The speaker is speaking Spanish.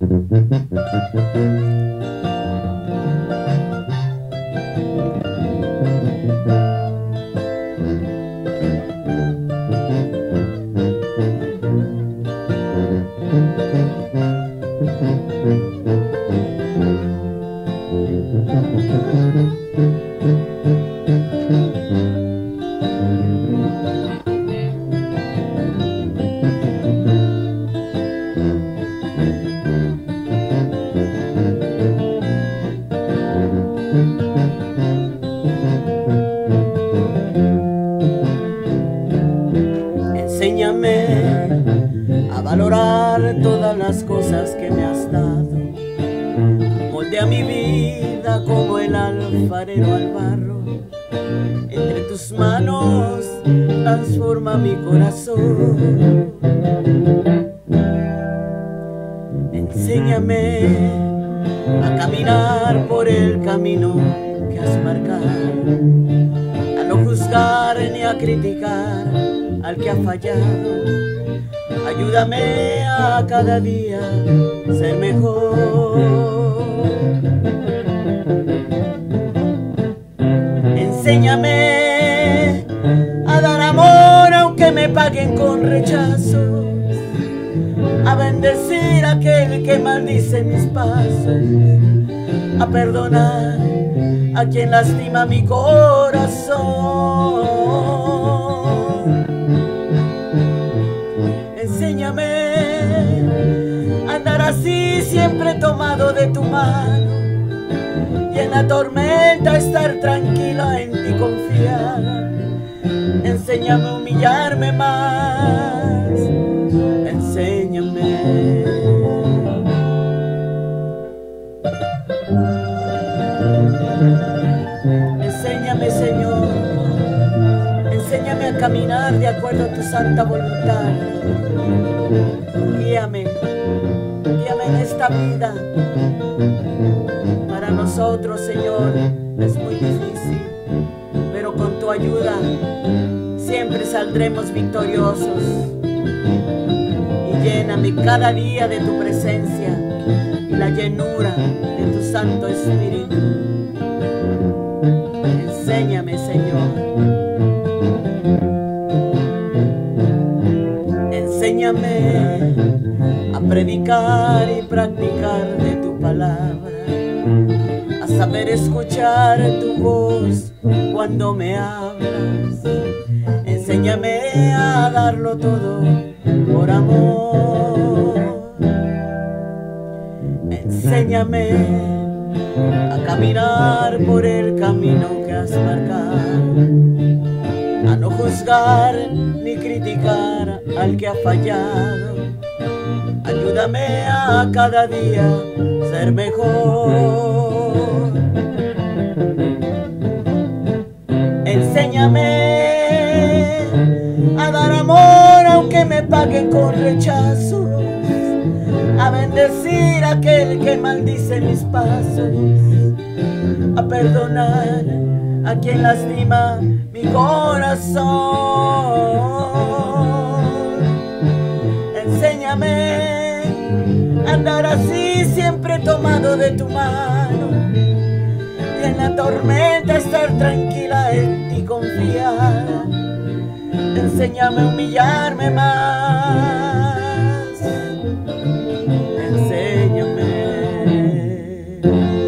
Enséñame a valorar todas las cosas que me has dado. Moldea mi vida como el alfarero al barro. Entre tus manos transforma mi corazón. Enséñame a caminar por el camino que has marcado, a no juzgar ni a criticar al que ha fallado. Ayúdame a cada día ser mejor. Enséñame a dar amor aunque me paguen con rechazos, a bendecir a aquel que maldice mis pasos, a perdonar a quien lastima mi corazón. Enséñame a andar así siempre tomado de tu mano, y en la tormenta estar tranquila en ti confiar. Enséñame a humillarme más, enséñame. Enséñame, Señor, enséñame a caminar de acuerdo a tu santa voluntad. Guíame, guíame en esta vida. Para nosotros, Señor, es muy difícil, pero con tu ayuda siempre saldremos victoriosos. Y lléname cada día de tu presencia y la llenura de tu Santo Espíritu. Enséñame, Señor. Enséñame a predicar y practicar de tu palabra, a saber escuchar tu voz cuando me hablas. Enséñame a darlo todo por amor. Enséñame a caminar por el camino que has marcado, a no juzgar ni criticar al que ha fallado. Ayúdame a cada día ser mejor. Enséñame a dar amor aunque me paguen con rechazos, a bendecir a aquel que maldice mis pasos, a perdonar a quien lastima mi corazón. Enséñame a andar así siempre tomado de tu mano, y en la tormenta estar tranquila en ti confiada. Enséñame a humillarme más, enséñame.